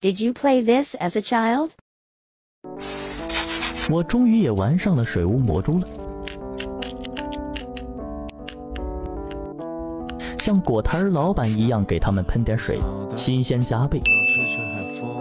Did you play this as a child? 我终于也玩上了水雾魔珠了，像果摊老板一样给他们喷点水，新鲜加倍。